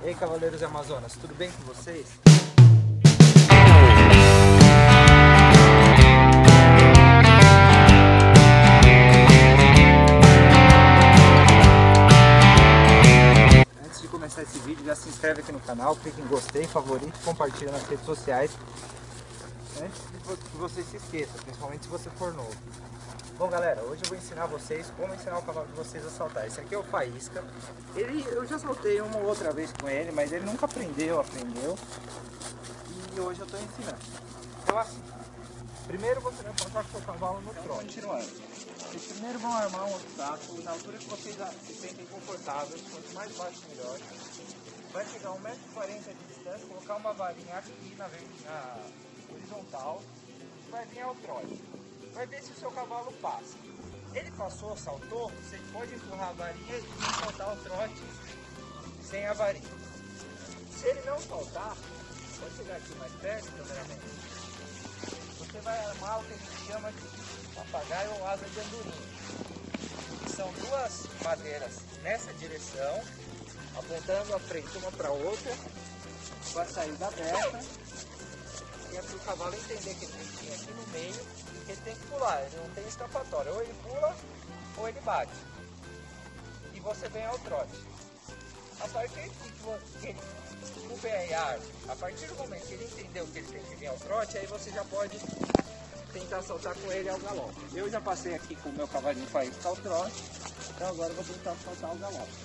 E aí, cavaleiros e amazonas, tudo bem com vocês? Antes de começar esse vídeo, já se inscreve aqui no canal, clica em gostei, favorito, compartilha nas redes sociais. Antes de que você se esqueça, principalmente se você for novo. Bom, galera, hoje eu vou ensinar vocês como ensinar o cavalo de vocês a saltar. Esse aqui é o Faísca. Eu já saltei uma ou outra vez com ele, mas ele nunca aprendeu. E hoje eu estou ensinando. Então assim, primeiro você vai passar com o seu cavalo no trote. Continuando. Vocês primeiro vão armar um obstáculo na altura que vocês se sentem confortáveis. Quanto mais baixo, melhor. Vai chegar a 1,40 m de distância, colocar uma varinha aqui na horizontal. Vai vir ao trote. Vai ver se o seu cavalo passa. Ele passou, saltou, você pode empurrar a varinha e soltar o trote sem a varinha. Se ele não soltar, pode chegar aqui mais perto, cameraman. Você vai armar o que a gente chama de papagaio ou asa de andorinha. São duas madeiras nessa direção, apontando a frente uma para a outra, com a saída aberta. E é para o cavalo entender que ele tem que vir aqui no meio. Ele tem que pular, ele não tem escapatória, ou ele pula ou ele bate. E você vem ao trote. A partir que ele a partir do momento que ele entendeu que ele tem que vir ao trote, aí você já pode tentar saltar com ele ao galope. Eu já passei aqui com o meu cavalinho Faísca ao trote, então agora eu vou tentar saltar ao galope.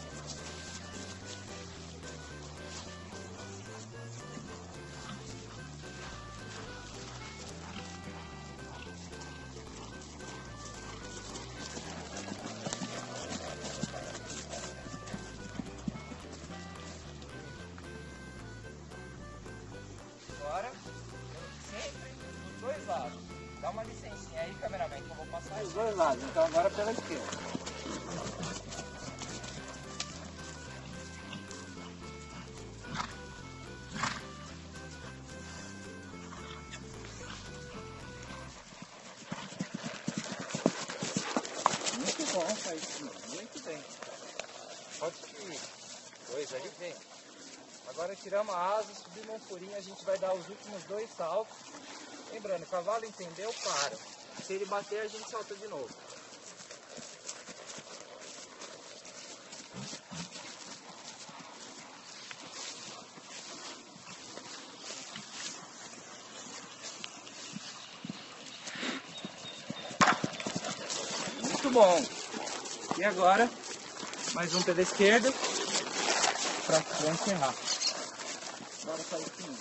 Agora, sempre dos dois lados. Dá uma licencinha aí, cameraman, que eu vou passar os dois lados. Então agora pela esquerda. Muito bom, Faísca. Muito bem. Pode subir. Dois ali vem. Agora tiramos a asa, subimos um furinho, a gente vai dar os últimos dois saltos. Lembrando, o cavalo entendeu, para. Se ele bater, a gente salta de novo. Muito bom. E agora, mais um pela esquerda, para encerrar. Bora sair aqui.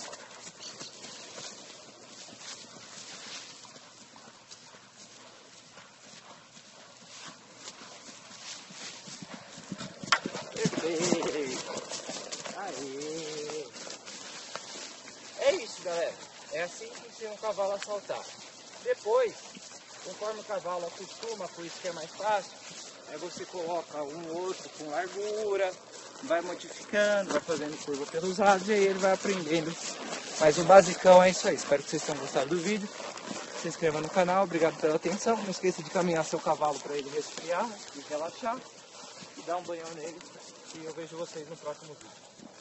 Perfeito! Aê! É isso, galera. É assim que ensina um cavalo a saltar. Depois, conforme o cavalo acostuma com isso que é mais fácil, aí você coloca um outro com largura, vai modificando, vai fazendo curva pelos lados e aí ele vai aprendendo. Mas o basicão é isso aí. Espero que vocês tenham gostado do vídeo. Se inscreva no canal, obrigado pela atenção. Não esqueça de caminhar seu cavalo para ele resfriar e relaxar. E dar um banhão nele. E eu vejo vocês no próximo vídeo.